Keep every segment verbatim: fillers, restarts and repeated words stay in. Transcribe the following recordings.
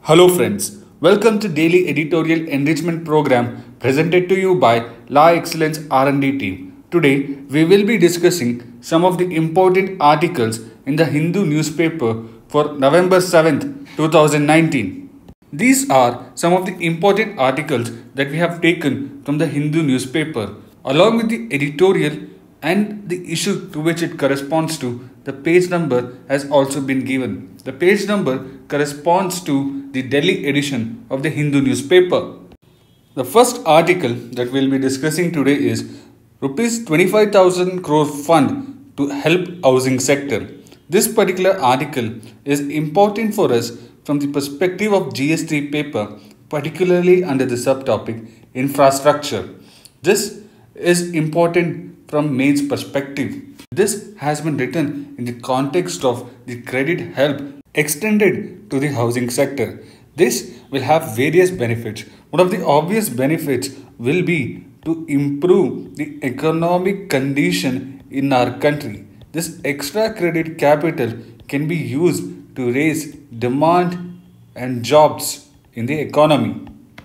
Hello friends, welcome to Daily Editorial Enrichment Program presented to you by Law Excellence R and D team. Today we will be discussing some of the important articles in the Hindu newspaper for November seventh, two thousand nineteen. These are some of the important articles that we have taken from the Hindu newspaper along with the editorial and the issue to which it corresponds to. The page number has also been given. The page number corresponds to the Delhi edition of the Hindu newspaper. The first article that we will be discussing today is rupees twenty-five thousand crore fund to help housing sector. This particular article is important for us from the perspective of G S T paper, particularly under the subtopic infrastructure. This is important from Main's perspective. This has been written in the context of the credit help extended to the housing sector. This will have various benefits. One of the obvious benefits will be to improve the economic condition in our country. This extra credit capital can be used to raise demand and jobs in the economy.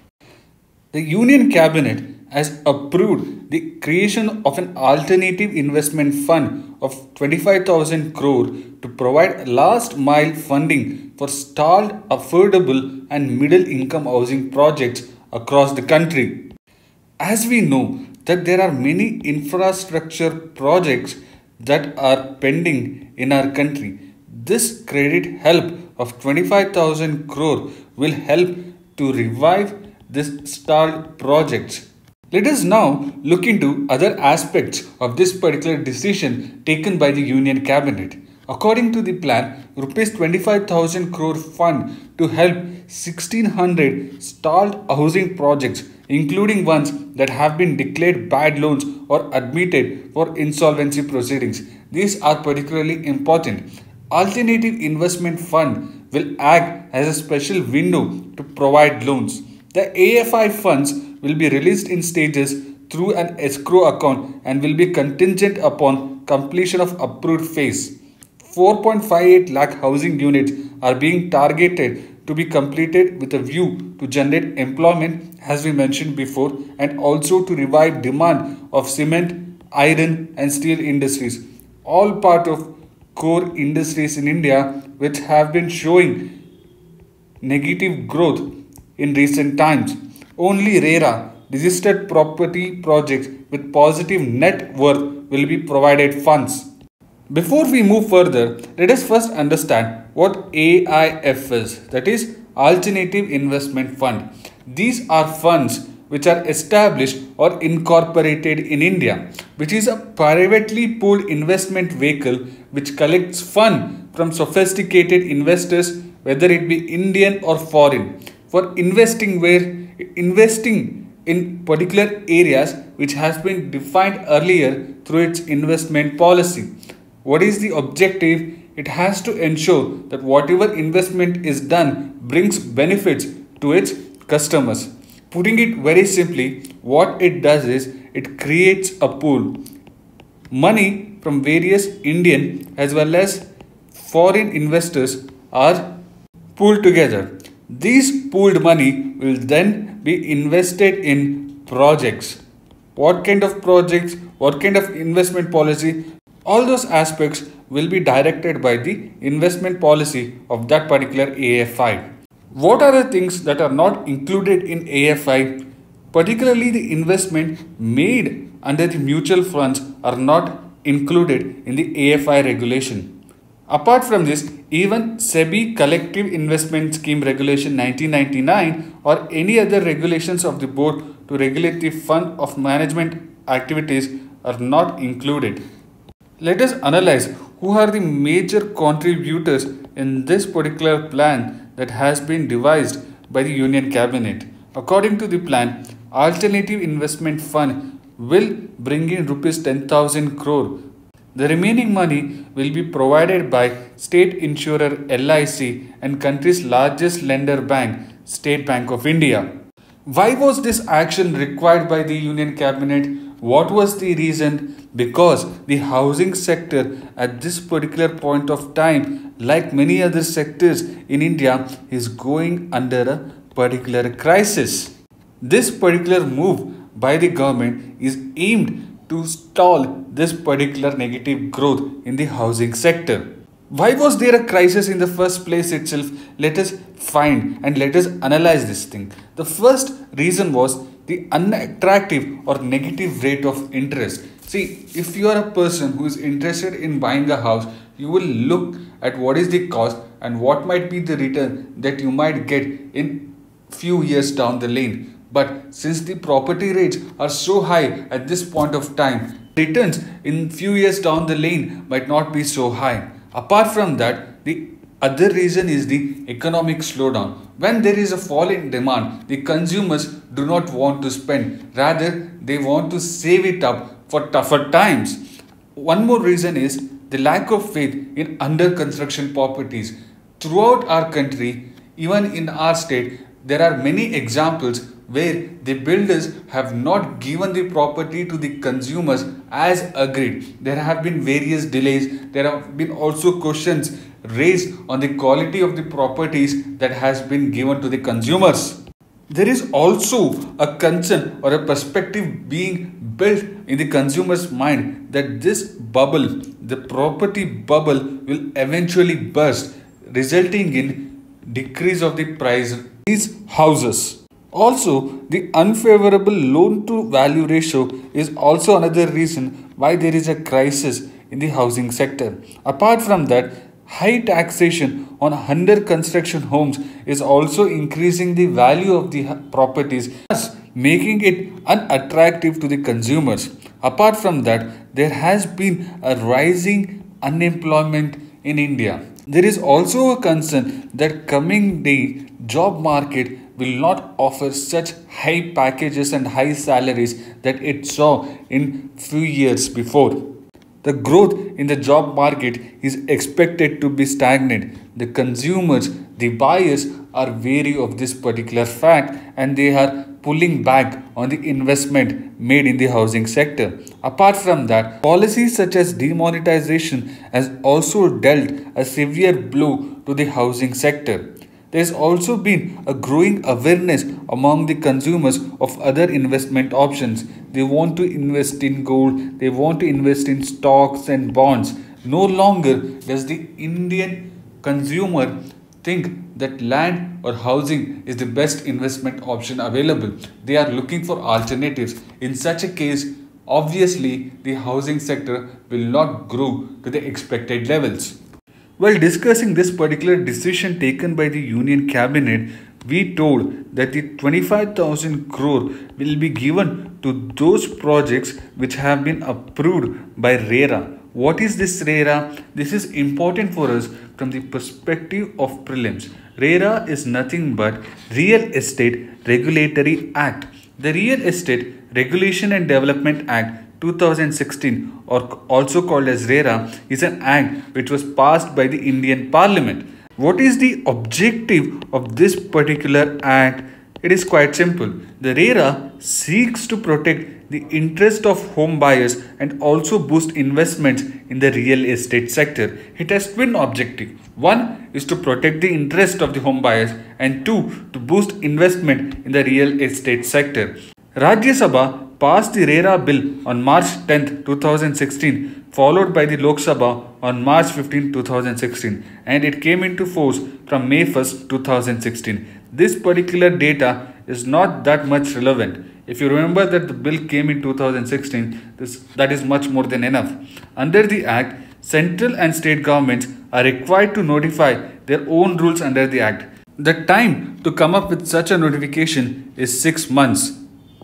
The Union Cabinet has approved the creation of an alternative investment fund of twenty-five thousand crore to provide last mile funding for stalled, affordable and middle income housing projects across the country. As we know that there are many infrastructure projects that are pending in our country, this credit help of twenty-five thousand crore will help to revive these stalled projects. Let us now look into other aspects of this particular decision taken by the Union Cabinet. According to the plan, rupees twenty-five thousand crore fund to help sixteen hundred stalled housing projects, including ones that have been declared bad loans or admitted for insolvency proceedings. These are particularly important. Alternative Investment Fund will act as a special window to provide loans. The A F I funds will be released in stages through an escrow account and will be contingent upon completion of approved phase. four point five eight lakh housing units are being targeted to be completed with a view to generate employment, as we mentioned before, and also to revive demand of cement, iron and steel industries, all part of core industries in India which have been showing negative growth in recent times. Only RERA, registered property projects with positive net worth, will be provided funds. Before we move further, let us first understand what A I F is, that is Alternative Investment Fund. These are funds which are established or incorporated in India, which is a privately pooled investment vehicle which collects funds from sophisticated investors, whether it be Indian or foreign, for investing where investing in particular areas which has been defined earlier through its investment policy. What is the objective? It has to ensure that whatever investment is done brings benefits to its customers. Putting it very simply, what it does is it creates a pool. Money from various Indian as well as foreign investors are pooled together. These pooled money will then be invested in projects. What kind of projects, what kind of investment policy, all those aspects will be directed by the investment policy of that particular A F I. What are the things that are not included in A F I? Particularly the investment made under the mutual funds are not included in the A F I regulation. Apart from this, even SEBI Collective Investment Scheme Regulation nineteen ninety-nine or any other regulations of the board to regulate the fund of management activities are not included. Let us analyze who are the major contributors in this particular plan that has been devised by the Union Cabinet. According to the plan, Alternative Investment Fund will bring in rupees ten thousand crore. The remaining money will be provided by state insurer L I C and country's largest lender bank, State Bank of India. Why was this action required by the Union Cabinet? What was the reason? Because the housing sector at this particular point of time like many other sectors in India, is going under a particular crisis. This particular move by the government is aimed to stall this particular negative growth in the housing sector. Why was there a crisis in the first place itself? Let us find and let us analyze this thing. The first reason was the unattractive or negative rate of interest. See, if you are a person who is interested in buying a house, you will look at what is the cost and what might be the return that you might get in few years down the lane. But since the property rates are so high at this point of time, returns in few years down the lane might not be so high. Apart from that, the other reason is the economic slowdown. When there is a fall in demand, the consumers do not want to spend. Rather, they want to save it up for tougher times. One more reason is the lack of faith in under construction properties. Throughout our country, even in our state, there are many examples where the builders have not given the property to the consumers as agreed. There have been various delays. There have been also questions raised on the quality of the properties that has been given to the consumers. There is also a concern or a perspective being built in the consumer's mind that this bubble, the property bubble, will eventually burst, resulting in decrease of the price of these houses. Also, the unfavorable loan to value ratio is also another reason why there is a crisis in the housing sector. Apart from that, high taxation on under construction homes is also increasing the value of the properties, thus making it unattractive to the consumers. Apart from that, there has been a rising unemployment in India. There is also a concern that coming day job market will not offer such high packages and high salaries that it saw in few years before. The growth in the job market is expected to be stagnant. The consumers, the buyers are wary of this particular fact and they are pulling back on the investment made in the housing sector. Apart from that, policies such as demonetization has also dealt a severe blow to the housing sector. There has also been a growing awareness among the consumers of other investment options. They want to invest in gold, they want to invest in stocks and bonds. No longer does the Indian consumer think that land or housing is the best investment option available. They are looking for alternatives. In such a case, obviously the housing sector will not grow to the expected levels. While discussing this particular decision taken by the Union Cabinet, we told that the twenty-five thousand crore will be given to those projects which have been approved by RERA. What is this RERA? This is important for us from the perspective of prelims. RERA is nothing but Real Estate Regulatory Act. The Real Estate Regulation and Development Act two thousand sixteen, or also called as RERA, is an act which was passed by the Indian Parliament. What is the objective of this particular act? It is quite simple. The RERA seeks to protect the interest of home buyers and also boost investments in the real estate sector. It has twin objectives. One is to protect the interest of the home buyers and two, to boost investment in the real estate sector. Rajya Sabha passed the RERA bill on March tenth, two thousand sixteen, followed by the Lok Sabha on March fifteenth, two thousand sixteen, and it came into force from May first, two thousand sixteen. This particular data is not that much relevant. If you remember that the bill came in two thousand sixteen, this, that is much more than enough. Under the Act, central and state governments are required to notify their own rules under the Act. The time to come up with such a notification is six months.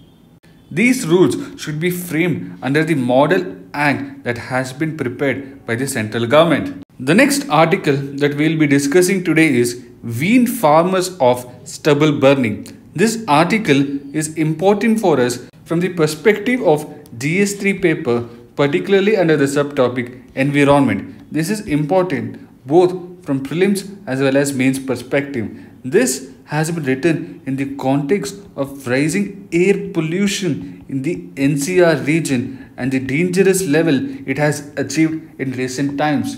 These rules should be framed under the Model Act that has been prepared by the central government. The next article that we will be discussing today is Wean Farmers of Stubble Burning. This article is important for us from the perspective of G S three paper, particularly under the subtopic Environment. This is important both from prelims as well as mains perspective. This has been written in the context of rising air pollution in the N C R region and the dangerous level it has achieved in recent times.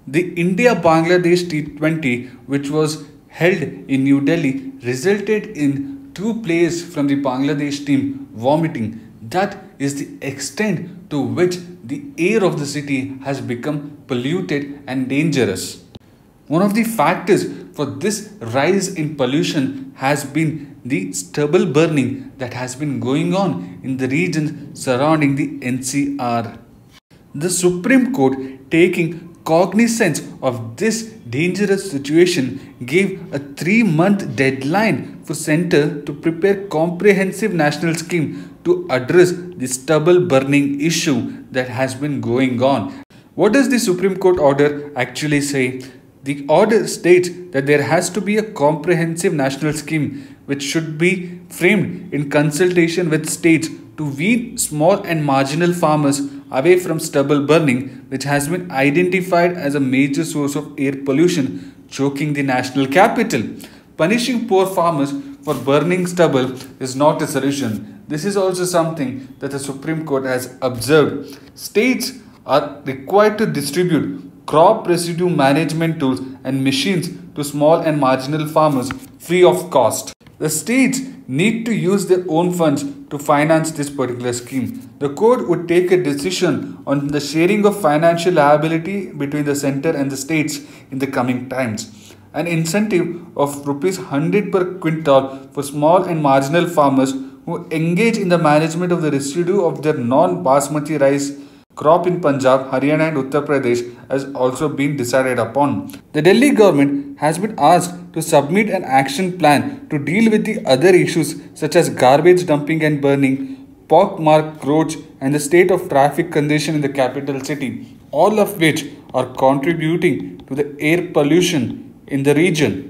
The India-Bangladesh T twenty, which was held in New Delhi, resulted in two players from the Bangladesh team vomiting. That is the extent to which the air of the city has become polluted and dangerous. One of the factors for this rise in pollution has been the stubble burning that has been going on in the regions surrounding the N C R. The Supreme Court, taking cognizance of this dangerous situation, gave a three-month deadline for Centre to prepare comprehensive national scheme to address the stubble burning issue that has been going on. What does the Supreme Court order actually say? The order states that there has to be a comprehensive national scheme which should be framed in consultation with states to weed small and marginal farmers away from stubble burning, which has been identified as a major source of air pollution choking the national capital. Punishing poor farmers for burning stubble is not a solution. This is also something that the Supreme Court has observed. States are required to distribute crop residue management tools and machines to small and marginal farmers free of cost. The states need to use their own funds to finance this particular scheme. The court would take a decision on the sharing of financial liability between the centre and the states in the coming times. An incentive of rupees one hundred per quintal for small and marginal farmers who engage in the management of the residue of their non-basmati rice crop in Punjab, Haryana and Uttar Pradesh has also been decided upon. The Delhi government has been asked to submit an action plan to deal with the other issues such as garbage dumping and burning, pockmarked roads and the state of traffic congestion in the capital city, all of which are contributing to the air pollution in the region.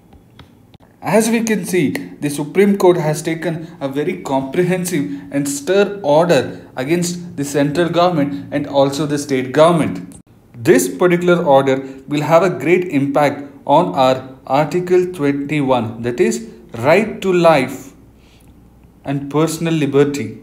As we can see, the Supreme Court has taken a very comprehensive and stern order against the central government and also the state government. This particular order will have a great impact on our Article twenty-one, that is, right to life and personal liberty.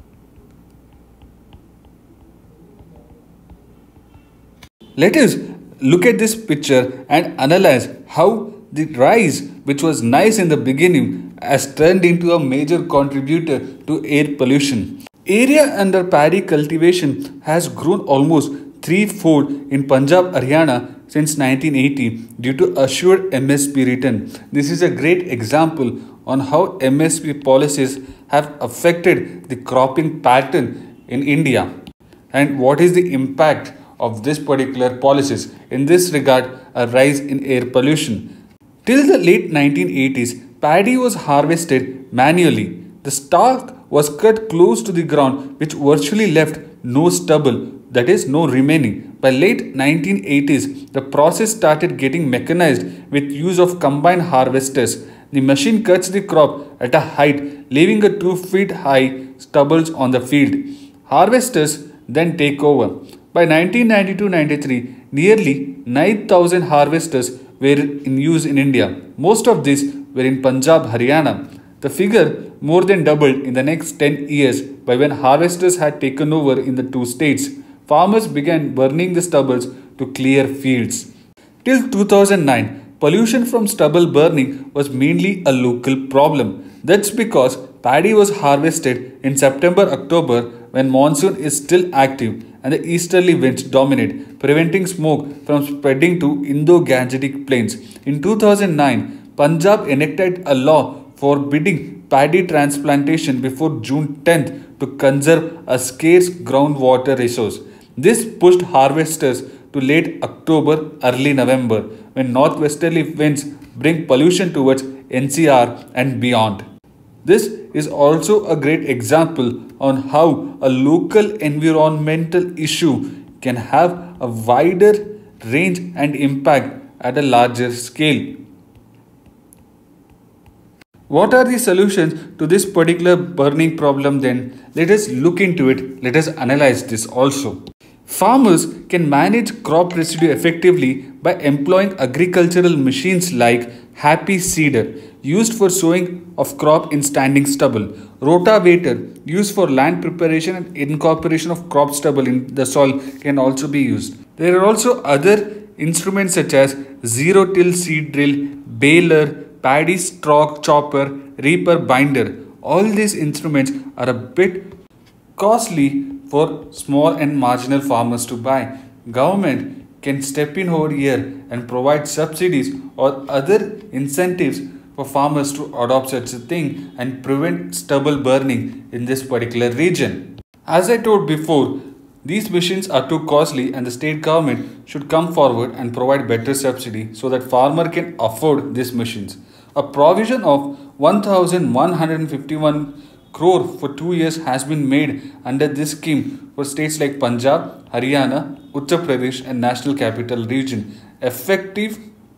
Let us look at this picture and analyze how the rice, which was nice in the beginning, has turned into a major contributor to air pollution. Area under paddy cultivation has grown almost threefold in Punjab, Haryana since nineteen eighty due to assured M S P return. This is a great example on how M S P policies have affected the cropping pattern in India and what is the impact of this particular policies. In this regard, a rise in air pollution. Till the late nineteen eighties, paddy was harvested manually. The stalk was cut close to the ground, which virtually left no stubble, that is, no remaining. By late nineteen eighties, the process started getting mechanized with use of combined harvesters. The machine cuts the crop at a height, leaving a two feet high stubbles on the field. Harvesters then take over. By nineteen ninety-two ninety-three, nearly nine thousand harvesters were in use in India. Most of these were in Punjab, Haryana. The figure more than doubled in the next ten years by when harvesters had taken over in the two states. Farmers began burning the stubbles to clear fields. Till two thousand nine, pollution from stubble burning was mainly a local problem. That's because paddy was harvested in September October when monsoon is still active and the easterly winds dominate, preventing smoke from spreading to Indo-Gangetic plains. In two thousand nine, Punjab enacted a law forbidding paddy transplantation before June tenth to conserve a scarce groundwater resource. This pushed harvesters to late October, early November, when northwesterly winds bring pollution towards N C R and beyond. This is also a great example on how a local environmental issue can have a wider range and impact at a larger scale. What are the solutions to this particular burning problem then? Let us look into it. Let us analyze this also. Farmers can manage crop residue effectively by employing agricultural machines like Happy Seeder, used for sowing of crop in standing stubble, rotavator, used for land preparation and incorporation of crop stubble in the soil, can also be used. There are also other instruments such as zero-till seed drill, baler, paddy stalk chopper, reaper binder. All these instruments are a bit costly for small and marginal farmers to buy. Government can step in over here and provide subsidies or other incentives for farmers to adopt such a thing and prevent stubble burning in this particular region. As I told before, these machines are too costly and the state government should come forward and provide better subsidy so that farmer can afford these machines. A provision of one thousand one hundred fifty-one crore for two years has been made under this scheme for states like Punjab, Haryana, Uttar Pradesh and National Capital Region. Effective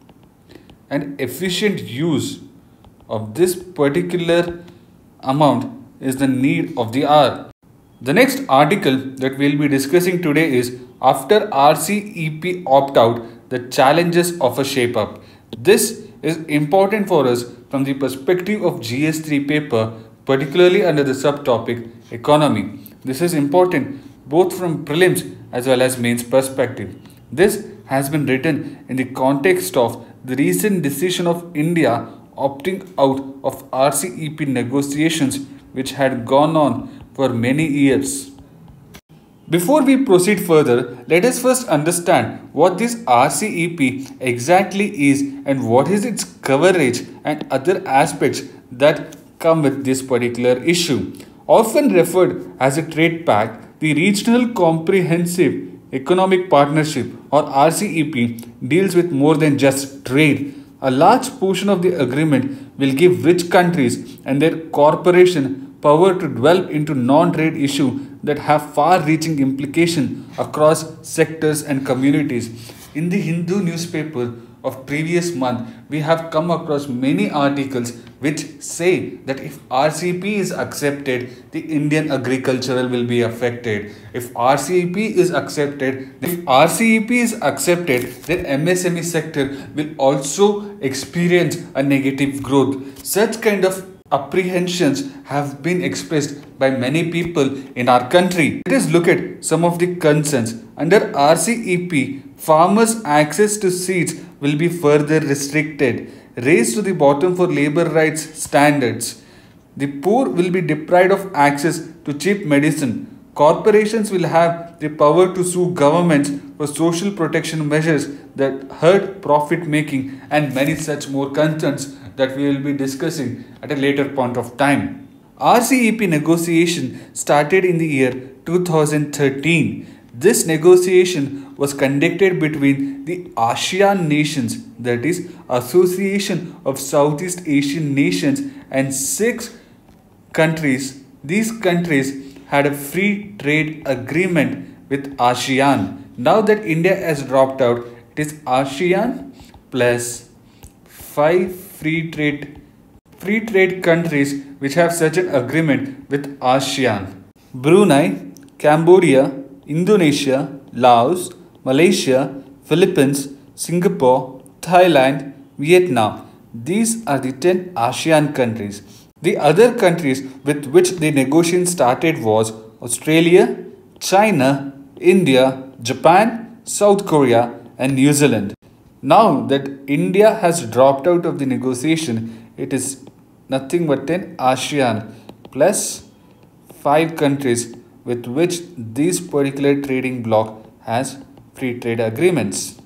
and efficient use of this particular amount is the need of the hour. The next article that we will be discussing today is After R C E P Opt-out, the Challenges of a Shape-up. This is important for us from the perspective of G S three paper, particularly under the subtopic Economy. This is important both from prelims as well as mains perspective. This has been written in the context of the recent decision of India opting out of R C E P negotiations which had gone on for many years. Before we proceed further, let us first understand what this R C E P exactly is and what is its coverage and other aspects that come with this particular issue. Often referred as a trade pact, the Regional Comprehensive Economic Partnership or R C E P deals with more than just trade. A large portion of the agreement will give rich countries and their corporation power to delve into non-trade issues that have far-reaching implications across sectors and communities. In the Hindu newspaper of previous month, we have come across many articles which say that if R C E P is accepted, the Indian agricultural will be affected. If R C E P is accepted, if R C E P is accepted, then M S M E sector will also experience a negative growth. Such kind of apprehensions have been expressed by many people in our country. Let us look at some of the concerns. Under R C E P, farmers' access to seeds will be further restricted, raised to the bottom for labor rights standards. The poor will be deprived of access to cheap medicine. Corporations will have the power to sue governments for social protection measures that hurt profit making and many such more concerns that we will be discussing at a later point of time. R C E P negotiation started in the year two thousand thirteen. This negotiation was conducted between the ASEAN nations, that is Association of Southeast Asian Nations, and six countries. These countries had a free trade agreement with ASEAN. Now that India has dropped out, it is ASEAN plus five free trade free trade countries which have such an agreement with ASEAN. Brunei, Cambodia, Indonesia, Laos, Malaysia, Philippines, Singapore, Thailand, Vietnam. These are the ten ASEAN countries. The other countries with which the negotiation started was Australia, China, India, Japan, South Korea and New Zealand. Now that India has dropped out of the negotiation, it is nothing but ten ASEAN plus five countries with which this particular trading bloc has free trade agreements.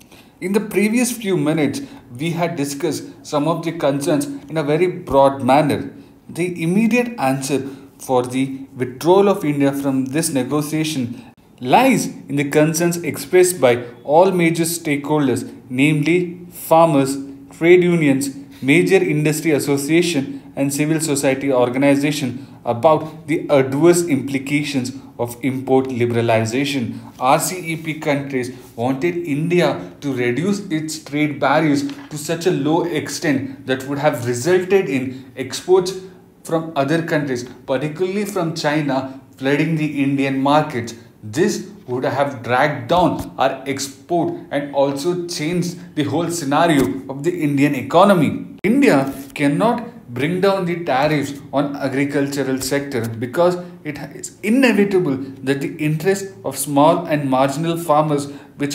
In the previous few minutes, we had discussed some of the concerns in a very broad manner. The immediate answer for the withdrawal of India from this negotiation lies in the concerns expressed by all major stakeholders, namely farmers, trade unions, major industry association and civil society organization about the adverse implications of import liberalization. R C E P countries wanted India to reduce its trade barriers to such a low extent that would have resulted in exports from other countries, particularly from China, flooding the Indian markets. This would have dragged down our export and also changed the whole scenario of the Indian economy. India cannot bring down the tariffs on agricultural sector because it is inevitable that the interest of small and marginal farmers which are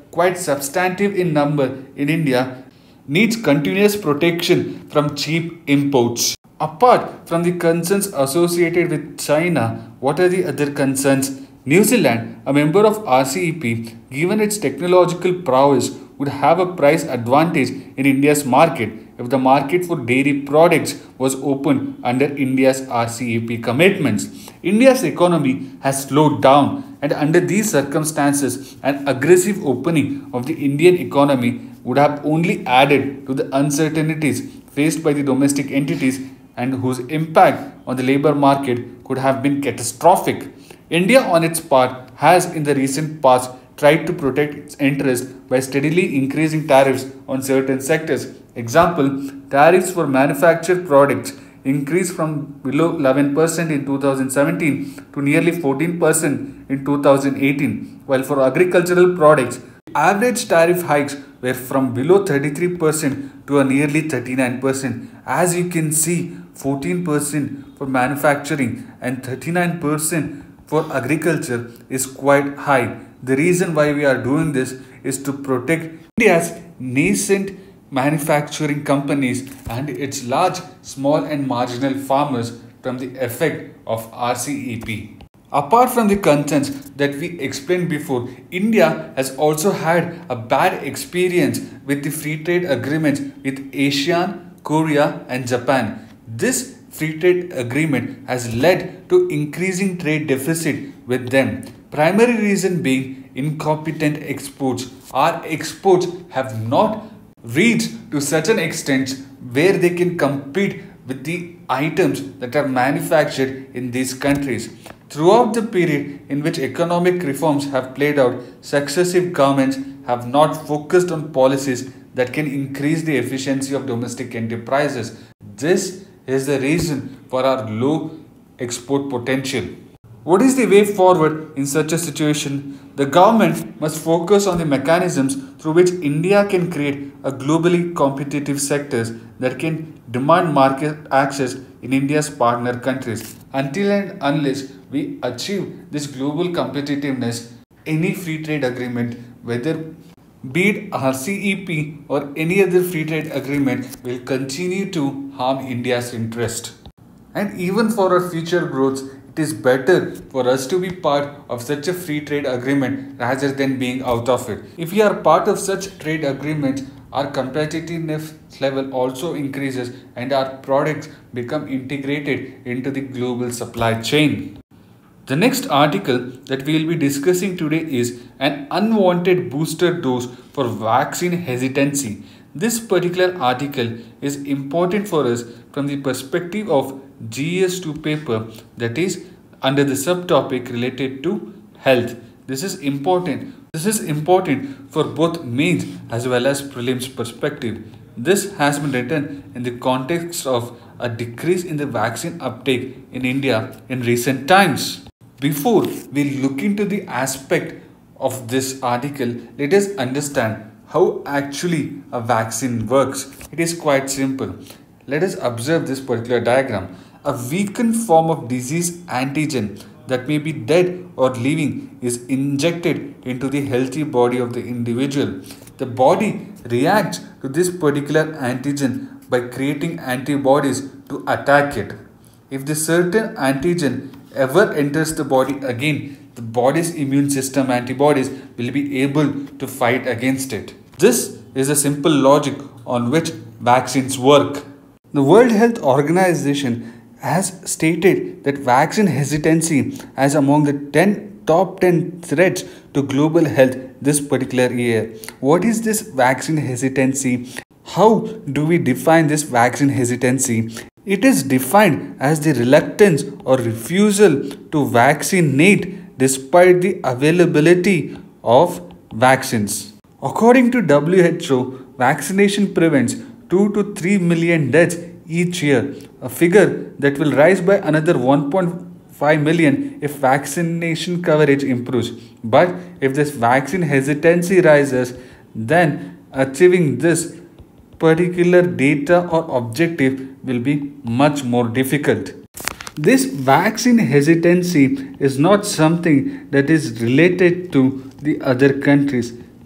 quite substantive in number in India, needs continuous protection from cheap imports. Apart from the concerns associated with China, what are the other concerns? New Zealand, a member of R C E P, given its technological prowess, would have a price advantage in India's market if the market for dairy products was open under India's R C E P commitments. India's economy has slowed down, and under these circumstances, an aggressive opening of the Indian economy would have only added to the uncertainties faced by the domestic entities and whose impact on the labor market could have been catastrophic. India, on its part, has in the recent past tried to protect its interests by steadily increasing tariffs on certain sectors. Example, tariffs for manufactured products increased from below eleven percent in two thousand seventeen to nearly fourteen percent in two thousand eighteen, while for agricultural products, average tariff hikes were from below thirty-three percent to a nearly thirty-nine percent. As you can see, fourteen percent for manufacturing and thirty-nine percent for agriculture is quite high. The reason why we are doing this is to protect India's nascent manufacturing companies and its large, small and marginal farmers from the effect of R C E P. Apart from the concerns that we explained before, India has also had a bad experience with the free trade agreements with ASEAN, Korea and Japan. This free trade agreement has led to increasing trade deficit with them. Primary reason being incompetent exports. Our exports have not reached to such an extent where they can compete with the items that are manufactured in these countries. Throughout the period in which economic reforms have played out, successive governments have not focused on policies that can increase the efficiency of domestic enterprises. This is the reason for our low export potential. What is the way forward in such a situation? The government must focus on the mechanisms through which India can create a globally competitive sectors that can demand market access in India's partner countries. Until and unless we achieve this global competitiveness, any free trade agreement, whether be it R C E P or any other free trade agreement, will continue to harm India's interest. And even for our future growth, it is better for us to be part of such a free trade agreement rather than being out of it. If we are part of such trade agreements, our competitiveness level also increases and our products become integrated into the global supply chain. The next article that we will be discussing today is an unwanted booster dose for vaccine hesitancy. This particular article is important for us from the perspective of G S two paper, that is under the subtopic related to health. This is important. This is important for both mains as well as prelims perspective. This has been written in the context of a decrease in the vaccine uptake in India in recent times. Before we look into the aspect of this article, let us understand how actually a vaccine works. It is quite simple. Let us observe this particular diagram. A weakened form of disease antigen that may be dead or living is injected into the healthy body of the individual. The body reacts to this particular antigen by creating antibodies to attack it. If the certain antigen ever enters the body again, the body's immune system antibodies will be able to fight against it. This is a simple logic on which vaccines work. The World Health Organization has stated that vaccine hesitancy is among the ten top ten threats to global health this particular year. What is this vaccine hesitancy? How do we define this vaccine hesitancy? It is defined as the reluctance or refusal to vaccinate despite the availability of vaccines. According to W H O, vaccination prevents two to three million deaths each year, a figure that will rise by another one point five million if vaccination coverage improves. But if this vaccine hesitancy rises, then achieving this particular data or objective will be much more difficult. This vaccine hesitancy is not something that is related to the other countries.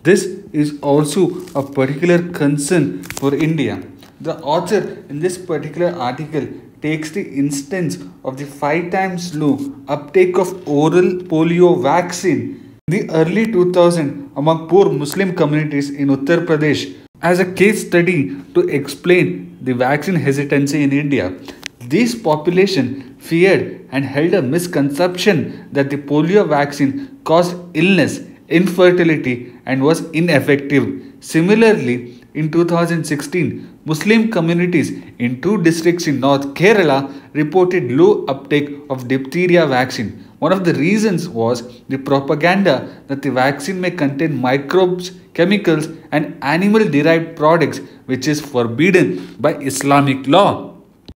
This is also a particular concern for India. The author in this particular article takes the instance of the five times low uptake of oral polio vaccine in the early two thousands among poor Muslim communities in Uttar Pradesh as a case study to explain the vaccine hesitancy in India. This population feared and held a misconception that the polio vaccine caused illness, infertility, and was ineffective. Similarly, in two thousand sixteen, Muslim communities in two districts in North Kerala reported low uptake of diphtheria vaccine. One of the reasons was the propaganda that the vaccine may contain microbes, chemicals, and animal derived products, which is forbidden by Islamic law.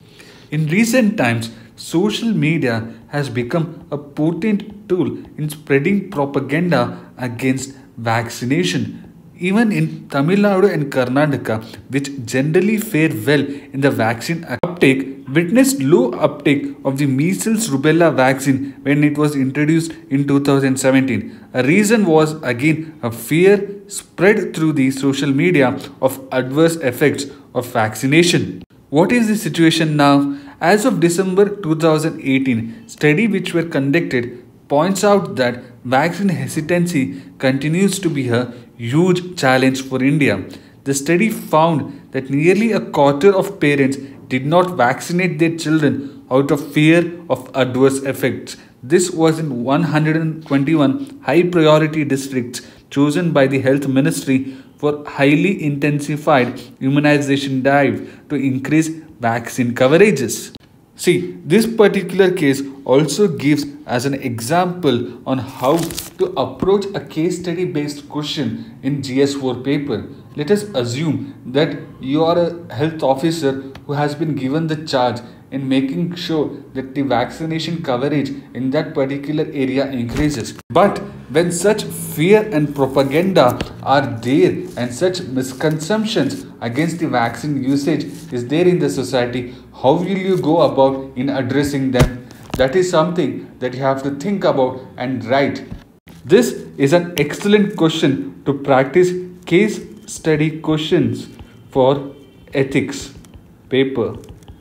In recent times, social media has become a potent tool in spreading propaganda against vaccination. Even in Tamil Nadu and Karnataka, which generally fare well in the vaccine uptake, witnessed low uptake of the measles rubella vaccine when it was introduced in two thousand seventeen. A reason was again a fear spread through the social media of adverse effects of vaccination. What is the situation now? As of December two thousand eighteen, study which were conducted points out that vaccine hesitancy continues to be a huge challenge for India. The study found that nearly a quarter of parents did not vaccinate their children out of fear of adverse effects. This was in one hundred twenty-one high priority districts chosen by the Health Ministry for highly intensified immunization drive to increase vaccine coverages. See, this particular case also gives as an example on how to approach a case study based question in G S four paper. Let us assume that you are a health officer who has been given the charge in making sure that the vaccination coverage in that particular area increases. But when such fear and propaganda are there and such misconceptions against the vaccine usage is there in the society, how will you go about in addressing them? That is something that you have to think about and write. This is an excellent question to practice case study questions for ethics paper.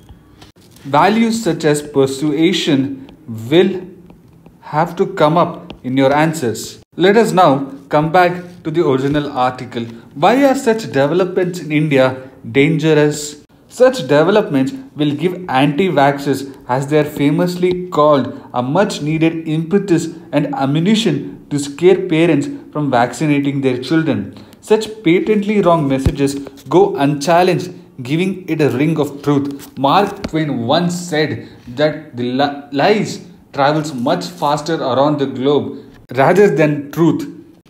Values such as persuasion will have to come up in your answers. Let us now come back to the original article. Why are such developments in India dangerous? Such developments will give anti-vaxxers, as they are famously called, a much needed impetus and ammunition to scare parents from vaccinating their children. Such patently wrong messages go unchallenged, giving it a ring of truth. Mark Twain once said that the li- lies travels much faster around the globe rather than truth.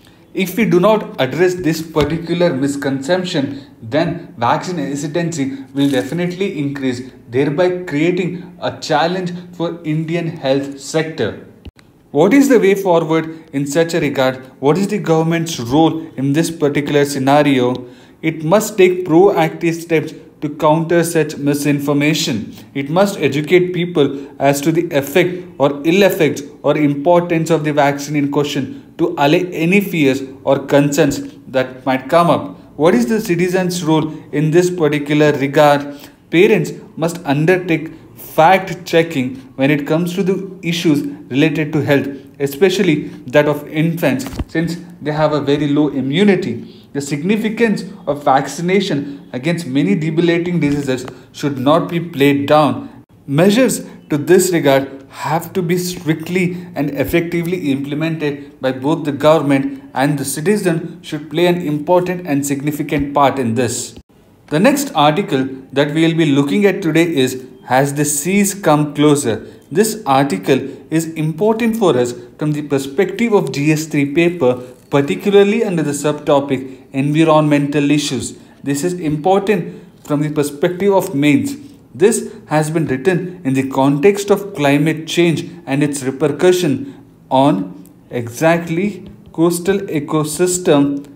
If we do not address this particular misconception, then vaccine hesitancy will definitely increase, thereby creating a challenge for Indian health sector. What is the way forward in such a regard? What is the government's role in this particular scenario? It must take proactive steps to counter such misinformation. It must educate people as to the effect or ill effects or importance of the vaccine in question to allay any fears or concerns that might come up. What is the citizen's role in this particular regard? Parents must undertake fact checking when it comes to the issues related to health, especially that of infants, since they have a very low immunity. The significance of vaccination against many debilitating diseases should not be played down. Measures to this regard have to be strictly and effectively implemented by both the government, and the citizen should play an important and significant part in this. The next article that we will be looking at today is Has the Seas Come Closer? This article is important for us from the perspective of G S three paper, particularly under the subtopic environmental issues. This is important from the perspective of mains. This has been written in the context of climate change and its repercussion on exactly coastal ecosystem,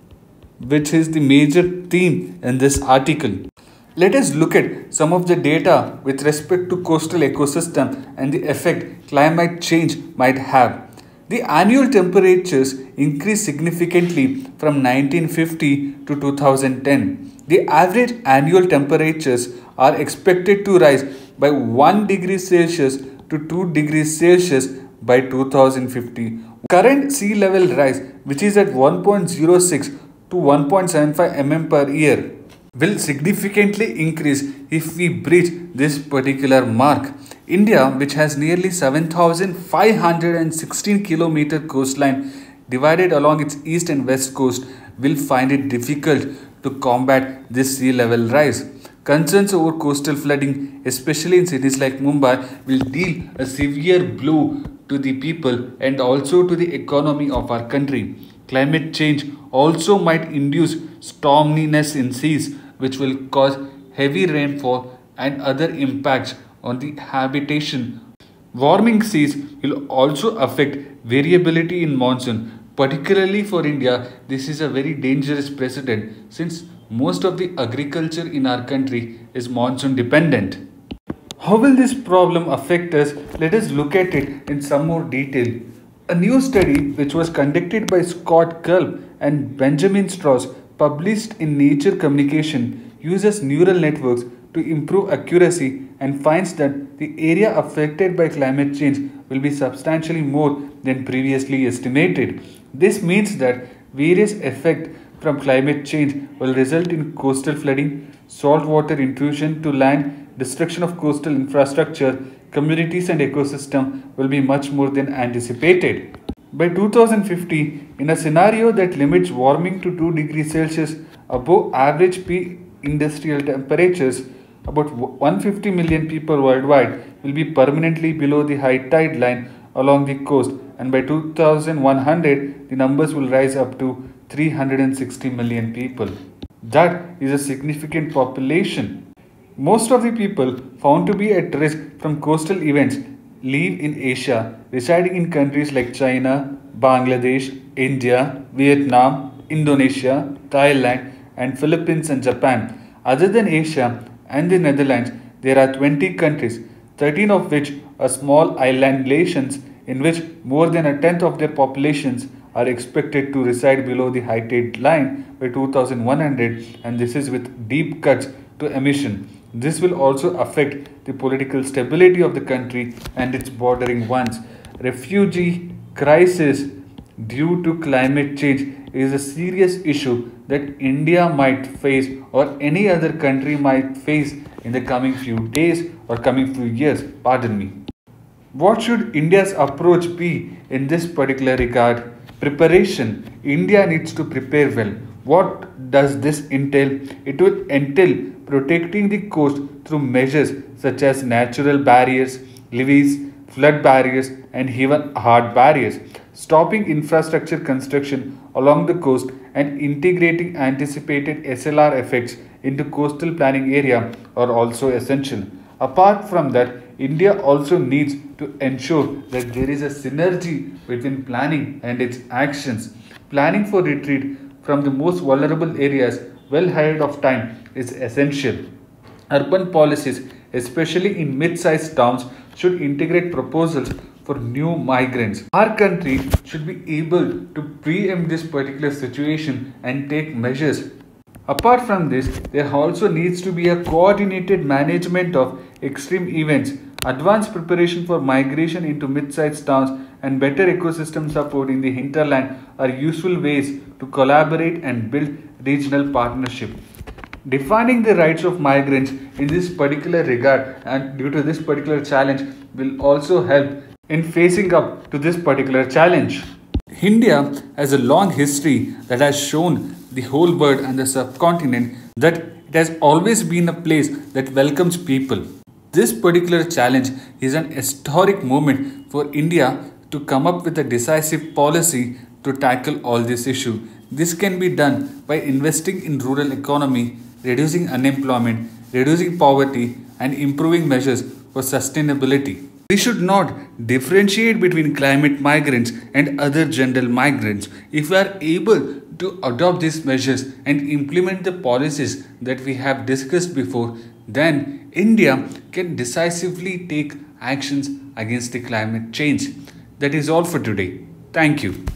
which is the major theme in this article. Let us look at some of the data with respect to coastal ecosystem and the effect climate change might have. The annual temperatures increased significantly from nineteen fifty to two thousand ten. The average annual temperatures are expected to rise by one degree Celsius to two degrees Celsius by two thousand fifty. Current sea level rise, which is at one point zero six to one point seven five millimeters per year, will significantly increase if we breach this particular mark. India, which has nearly seven thousand five hundred sixteen kilometer coastline divided along its east and west coast, will find it difficult to combat this sea level rise. Concerns over coastal flooding, especially in cities like Mumbai, will deal a severe blow to the people and also to the economy of our country. Climate change also might induce storminess in seas, which will cause heavy rainfall and other impacts on the habitation. Warming seas will also affect variability in monsoon. Particularly for India, this is a very dangerous precedent since most of the agriculture in our country is monsoon dependent. How will this problem affect us? Let us look at it in some more detail. A new study which was conducted by Scott Culp and Benjamin Strauss, published in Nature Communication, uses neural networks to improve accuracy and finds that the area affected by climate change will be substantially more than previously estimated. This means that various effects from climate change will result in coastal flooding, saltwater intrusion to land, destruction of coastal infrastructure, communities and ecosystem will be much more than anticipated. By two thousand fifty, in a scenario that limits warming to two degrees Celsius above average pre-industrial temperatures, about one hundred fifty million people worldwide will be permanently below the high tide line along the coast, and by two thousand one hundred, the numbers will rise up to three hundred sixty million people. That is a significant population. Most of the people found to be at risk from coastal events live in Asia, residing in countries like China, Bangladesh, India, Vietnam, Indonesia, Thailand, and Philippines and Japan. Other than Asia and the Netherlands, there are twenty countries, thirteen of which are small island nations in which more than a tenth of their populations are expected to reside below the high tide line by two thousand one hundred, and this is with deep cuts to emission. This will also affect the political stability of the country and its bordering ones. Refugee crisis due to climate change is a serious issue that India might face or any other country might face in the coming few days or coming few years. Pardon me. What should India's approach be in this particular regard? Preparation. India needs to prepare well. What does this entail? It will entail protecting the coast through measures such as natural barriers, levees, flood barriers, and even hard barriers. Stopping infrastructure construction along the coast and integrating anticipated S L R effects into coastal planning area are also essential. Apart from that, India also needs to ensure that there is a synergy between planning and its actions. Planning for retreat from the most vulnerable areas well ahead of time is essential. Urban policies, especially in mid-sized towns, should integrate proposals for new migrants. Our country should be able to preempt this particular situation and take measures. Apart from this, there also needs to be a coordinated management of extreme events, advanced preparation for migration into mid-sized towns, and better ecosystem support in the hinterland are useful ways to collaborate and build regional partnership. Defining the rights of migrants in this particular regard and due to this particular challenge will also help in facing up to this particular challenge. India has a long history that has shown the whole world and the subcontinent that it has always been a place that welcomes people. This particular challenge is an historic moment for India to come up with a decisive policy to tackle all this issue. This can be done by investing in rural economy, reducing unemployment, reducing poverty, and improving measures for sustainability. We should not differentiate between climate migrants and other general migrants. If we are able to adopt these measures and implement the policies that we have discussed before, then India can decisively take actions against the climate change. That is all for today. Thank you.